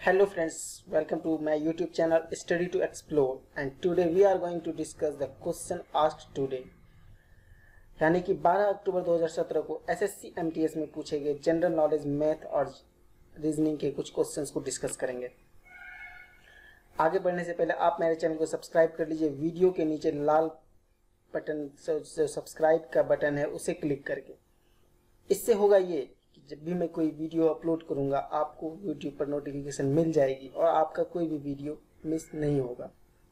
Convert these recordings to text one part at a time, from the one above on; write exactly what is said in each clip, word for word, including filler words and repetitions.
Hello friends, welcome to my YouTube channel Study to Explore, and today we are going to discuss the question asked today, यानी कि बारह अक्टूबर दो हज़ार सत्रह को S S C M T S में पूछे गए जनरल नॉलेज मैथ और रीजनिंग के कुछ क्वेश्चंस को डिस्कस करेंगे। आगे बढ़ने से पहले आप मेरे चैनल को सब्सक्राइब कर लीजिए। वीडियो के नीचे लाल बटन जो सब्सक्राइब का बटन है उसे क्लिक करके। इससे होगा ये कि जब भी मैं कोई वीडियो अपलोड करूंगा आपको यूट्यूब पर नोटिफिकेशन मिल जाएगी और आपका कोई भी वीडियो मिस नहीं होगा।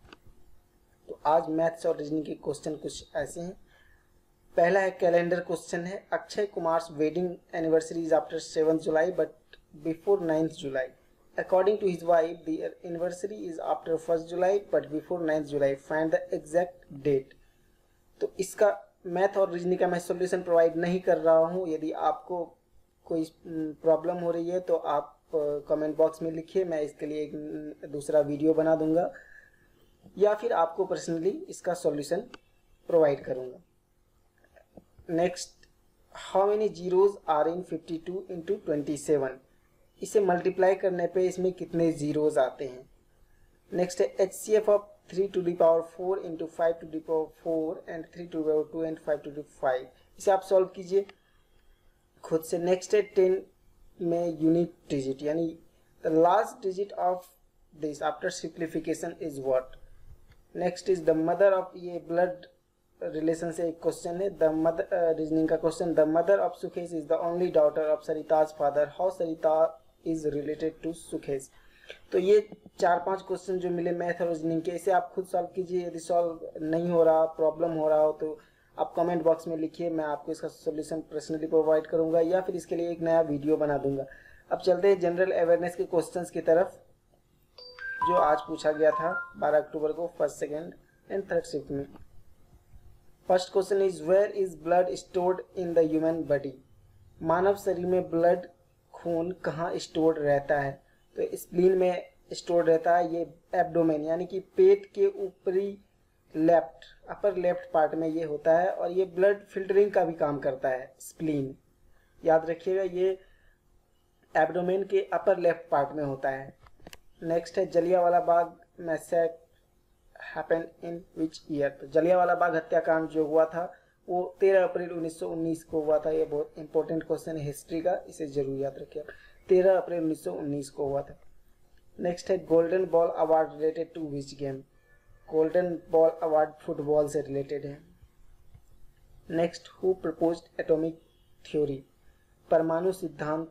तो आज मैथ्स और रीजनिंग के क्वेश्चन कुछ ऐसे हैं। पहला है कैलेंडर क्वेश्चन है, Akshay Kumar's wedding anniversary is after seven July but before ninth July. According to his wife their anniversary is after first July but before ninth July. Find the exact date. तो इसका math और reasoning का मैं solution provide नहीं कर रहा हूँ। यदि आपको कोई प्रॉब्लम हो रही है तो आप कमेंट बॉक्स में लिखिए, मैं इसके लिए एक दूसरा वीडियो बना दूंगा या फिर आपको पर्सनली इसका सॉल्यूशन प्रोवाइड करूंगा। Next, how many zeros are in fifty two into twenty seven. इसे मल्टीप्लाई करने पे इसमें कितने जीरोज आते हैं। नेक्स्ट है H C F of three to the power four into five to the power four and three to the power two and five to the five. इसे आप सॉल्व कीजिए खुद से। नेक्स्ट है टेन में यूनिट डिजिट, यानी the last digit of this after simplification is what. Next is the mother of, ये blood relation से एक क्वेश्चन है। द मदर रीजनिंग का question, the mother of Sukhesh is the only daughter of Sarita's father. How Sarita is related to Sukhesh. तो ये चार पांच क्वेश्चन जो मिले मैथ और रीजनिंग के, इसे आप खुद सॉल्व कीजिए। यदि सॉल्व नहीं हो रहा, प्रॉब्लम हो रहा हो तो आप कमेंट बॉक्स में लिखिए, मैं आपको इसका सॉल्यूशन पर्सनली प्रोवाइड करूंगा या फिर इसके लिए एक नया वीडियो बना दूंगा। अब चलते हैं जनरल अवेयरनेस के क्वेश्चंस की तरफ जो आज पूछा गया था बारह अक्टूबर को first, second and third shift में। First question is where is blood stored in the human body. मानव शरीर में ब्लड, खून कहाँ स्टोर्ड रहता है। तो स्प्लीन में स्टोर्ड रहता है, ये एब्डोमेन यानी कि पेट के ऊपरी लेफ्ट अपर लेफ्ट पार्ट में ये होता है और ये ब्लड फिल्टरिंग का भी काम करता है स्प्लीन। याद रखिएगा, ये एब्डोमेन के अपर लेफ्ट पार्ट में होता है। नेक्स्ट है Jallianwala Bagh massacre happened in which year. तो जलियांवाला बाग हत्याकांड जो हुआ था वो तेरह अप्रैल उन्नीस सौ उन्नीस को हुआ था। ये बहुत इंपॉर्टेंट क्वेश्चन है हिस्ट्री का, इसे जरूर याद रखिएगा। तेरह अप्रैल उन्नीस सौ उन्नीस को हुआ था। नेक्स्ट है golden ball award related to which game. Golden ball award football से रिलेटेड है। Next, who proposed atomic theory. परमाणु सिद्धांत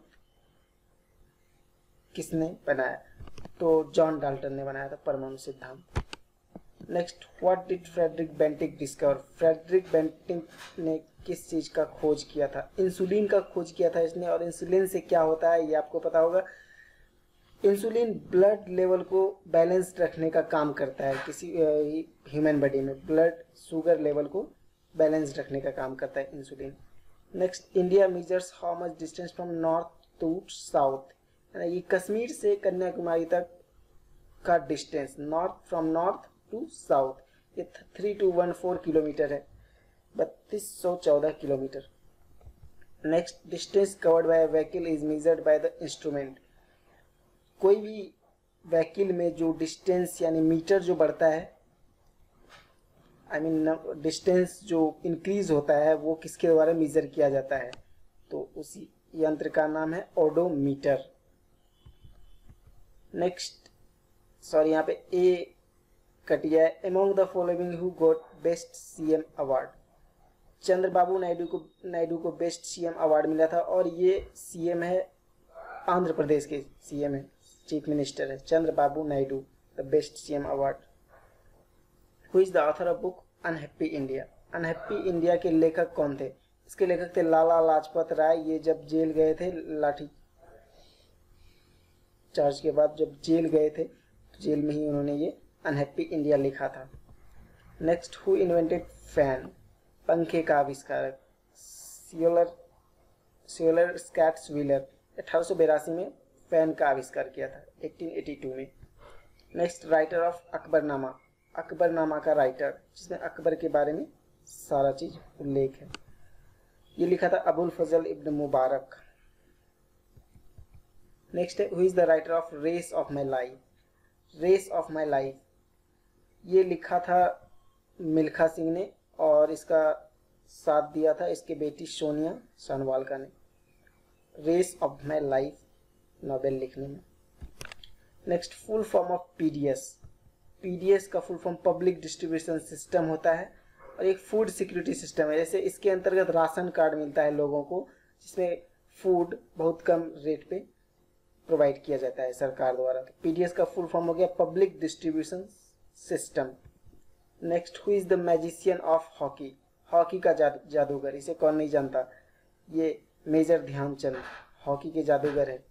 किसने बनाया। तो जॉन डाल्टन ने बनाया था परमाणु सिद्धांत। Next, what did Frederick Bentinck discover. Frederick Bentinck ने किस चीज का खोज किया था। इंसुलिन का खोज किया था इसने। और इंसुलिन से क्या होता है ये आपको पता होगा। इंसुलिन ब्लड लेवल को बैलेंस रखने का काम करता है किसी ह्यूमन बॉडी में। ब्लड शुगर लेवल को बैलेंस रखने का काम करता है insulin. Next, India measures how much distance from north to south. ये कश्मीर से कन्याकुमारी तक का distance, north from north to south, ये three two one four kilometre है, बत्तीस सौ चौदह kilometre. Next, distance covered by vehicle is measured by the instrument. कोई भी व्हीकल में जो डिस्टेंस यानी मीटर जो बढ़ता है, आई मीन डिस्टेंस जो इंक्रीज होता है वो किसके द्वारा मेजर किया जाता है। तो उसी यंत्र का नाम है ओडोमीटर। नेक्स्ट, सॉरी यहाँ पे ए कटिया है। Among the following who got best C M award. Chandrababu Naidu को नायडू को बेस्ट सी एम अवार्ड मिला था और ये सी एम है, आंध्र प्रदेश के सी एम है, चीफ मिनिस्टर है Chandrababu Naidu, the best C M award. Who is the author of book unhappy India. Unhappy India के लेखक कौन थे। इसके लेखक थे लाला लाजपत राय। ये जब जेल गए थे, लाठी चार्ज के बाद जब जेल गए थे तो जेल में ही उन्होंने ये अनहैप्पी इंडिया लिखा था। Next, who invented fan. पंखे का आविष्कारक सियोलर सियोलर स्कैट्स व्हीलर अठारह सौ बेरासी में फैन का आविष्कार किया था, अठारह सौ बयासी में। Next, writer of Akbarnama. Akbarnama का राइटर जिसमें अकबर के बारे में सारा चीज उल्लेख है, ये लिखा था अबुल फजल इब्न मुबारक। नेक्स्ट है who is the writer of race of my life. Race of my life ये लिखा था मिल्खा सिंह ने और इसका साथ दिया था इसके बेटी सोनिया सानवालका ने, race of my life novel लिखने में। Next full form of PDS. PDS का full form public distribution system होता है और एक फूड सिक्योरिटी सिस्टम है। जैसे इसके अंतर्गत राशन कार्ड मिलता है लोगों को, जिसमें फूड बहुत कम रेट पे प्रोवाइड किया जाता है सरकार द्वारा। तो पीडीएस का फुल फॉर्म हो गया public distribution system. Next who is the magician of hockey. Hockey का जादू जादूगर, इसे कौन नहीं जानता, ये मेजर ध्यानचंद हॉकी के जादूगर है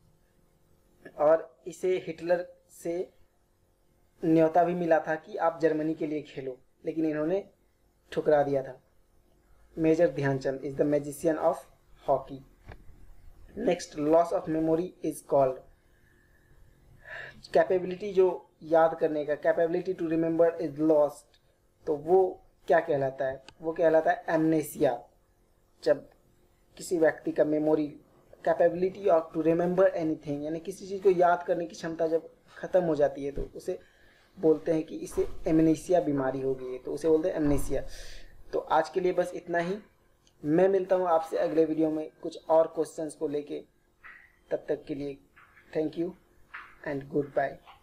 और इसे हिटलर से न्योता भी मिला था कि आप जर्मनी के लिए खेलो, लेकिन इन्होंने ठुकरा दिया था। Major Dhyanchand is the magician of hockey. Next loss of memory is called, capability जो याद करने का, capability to remember is lost, तो वो क्या कहलाता है, वो कहलाता है एमनेसिया। जब किसी व्यक्ति का memory, capability of to remember anything, यानी किसी चीज़ को याद करने की क्षमता जब खत्म हो जाती है तो उसे बोलते हैं कि इसे एमनेसिया बीमारी हो गई है, तो उसे बोलते हैं एमनेसिया। तो आज के लिए बस इतना ही। मैं मिलता हूँ आपसे अगले वीडियो में कुछ और क्वेश्चंस को लेके। तब तक के लिए thank you and good bye.